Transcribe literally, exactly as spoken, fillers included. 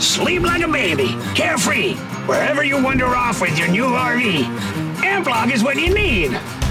Sleep like a baby, carefree, wherever you wander off with your new R V. Amplock is what you need.